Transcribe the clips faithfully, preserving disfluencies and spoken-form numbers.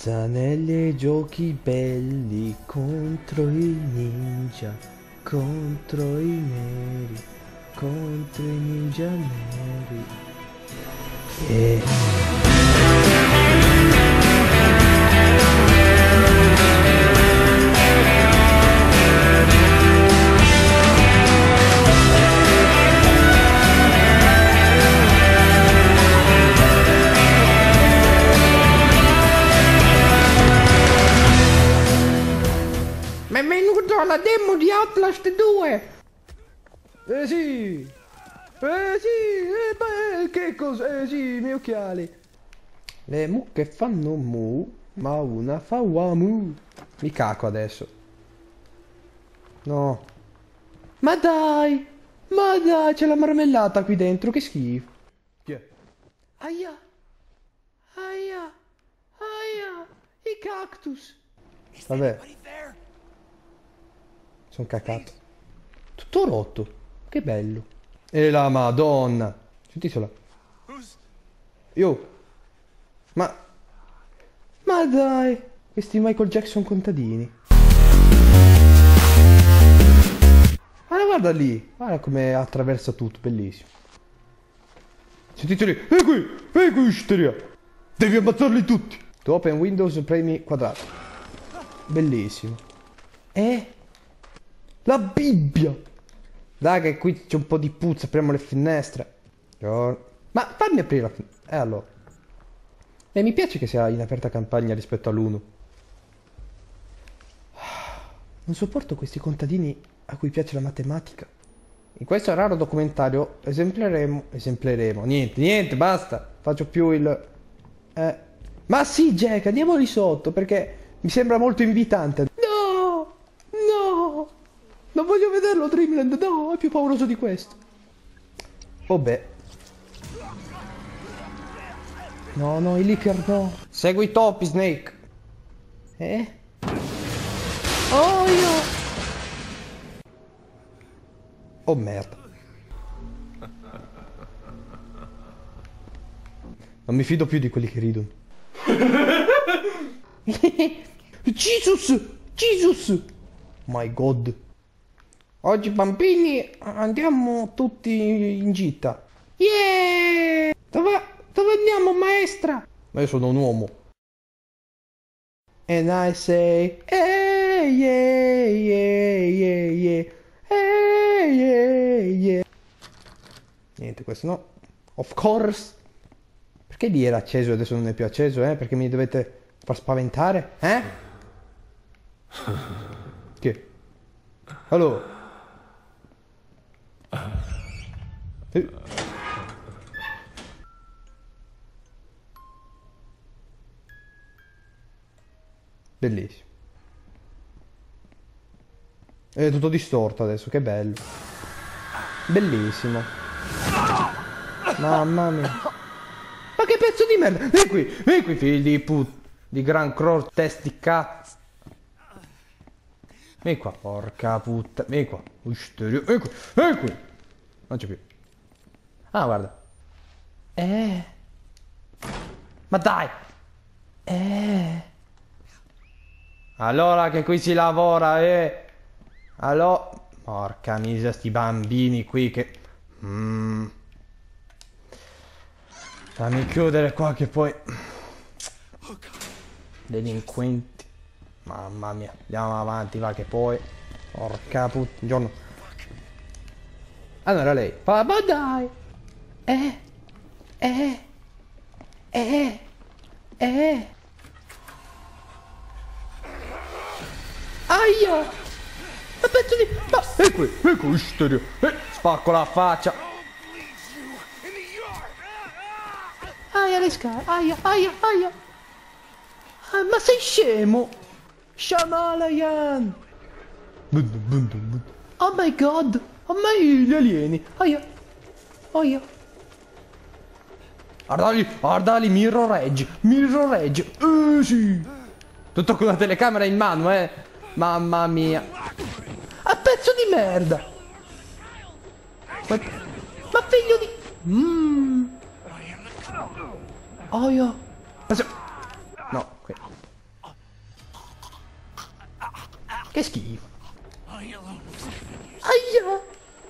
Zanelli e giochi belli contro i ninja, contro i neri, contro i ninja neri. E... Benvenuto alla demo di Outlast due! Eh sì! Eh sì! Eh beh, che cosa? Eh sì, i miei occhiali! Le mucche fanno mu, ma una fa wamu. Mi caco adesso. No. Ma dai! Ma dai, c'è la marmellata qui dentro, che schifo. Chi è? Aia! Aia! Aia! I cactus! Vabbè. Sono cacato. Tutto rotto. Che bello. E la madonna. Sentitela. Io. Ma. Ma dai. Questi Michael Jackson contadini. Ma guarda lì. Guarda come attraversa tutto. Bellissimo. Sentiteli. Ehi qui. Ehi qui, isteria. Devi ammazzarli tutti. To open Windows premi quadrato. Bellissimo. Eh? La Bibbia! Dai che qui c'è un po' di puzza, apriamo le finestre. Ma fammi aprire la finestra. Eh allora. E mi piace che sia in aperta campagna rispetto all'uno. Non sopporto questi contadini a cui piace la matematica. In questo raro documentario esempleremo... Esempleremo. Niente, niente, basta. Faccio più il... Eh. Ma sì, Jack, andiamo lì sotto perché mi sembra molto invitante. No! No! Non voglio vederlo, Dreamland, no, è più pauroso di questo. Oh beh. No, no, i leaker no. Segui i topi, Snake. Eh? Oh, io. Oh, merda. Non mi fido più di quelli che ridono. Jesus! Jesus! My God. Oggi bambini andiamo tutti in gita. Yeah! Dove, dove andiamo, maestra? Ma io sono un uomo. And I say, hey, yeah, yeah, yeah, yeah, hey, yeah, yeah. Niente, questo no. Of course. Perché lì era acceso e adesso non è più acceso, eh? Perché mi dovete far spaventare, eh? Che? Allora. Eh. Bellissimo. È tutto distorto adesso, che bello. Bellissimo. Mamma mia. Ma che pezzo di merda. Vieni qui, vieni qui, figli di put. Di gran cross, testi cazzo. Vieni qua, porca puttana. Vieni qua. Vieni qui, vieni qui. Non c'è più. Ah, guarda. Eh. Ma dai. Eh. Allora che qui si lavora, eh. Allora. Porca miseria, sti bambini qui che... Mm. Fammi chiudere qua che poi... Delinquenti. Mamma mia. Andiamo avanti, va che poi... Porca puttana. Giorno. Allora lei. Ma dai. Eh. Eh. Eh. Eh. Aia. Ma pezzo di... Ma... E qui. E qui. Isteria. Eh. Spacco la faccia. Aia le scale. Aia. Aia. Aia. Ah, ma sei scemo. Shamalayan. Oh my god. Oh my, gli alieni. Aia. Aia. Guardali, guardali, Mirror Edge. Mirror Edge. Eh sì. Tutto con la telecamera in mano, eh. Mamma mia. A pezzo di merda. Ma, ma figlio di... Mmm. Aia. No, qui. Che schifo. Aia.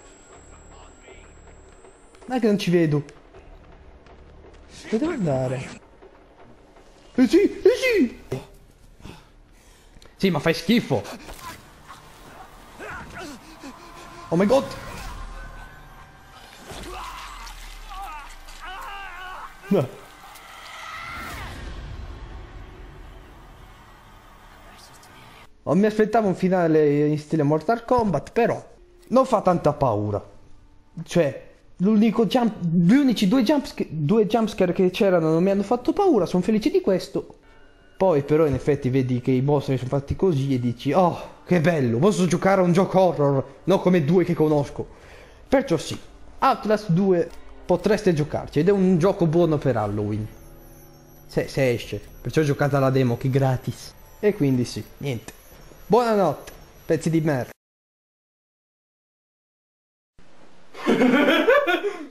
Ma che non ci vedo. Dove devo andare? Eh sì, eh sì. Sì, ma fai schifo. Oh my god. No. Non mi aspettavo un finale in stile Mortal Kombat, però non fa tanta paura. Cioè, l'unico jump, gli unici due jumpscare, due jumpscare che c'erano non mi hanno fatto paura, sono felice di questo. Poi però in effetti vedi che i mostri sono fatti così e dici, oh, che bello, posso giocare a un gioco horror, non come due che conosco. Perciò sì, Outlast due potreste giocarci ed è un gioco buono per Halloween. Se, se esce, perciò ho giocato alla demo che è gratis. E quindi sì, niente. Buonanotte, pezzi di merda.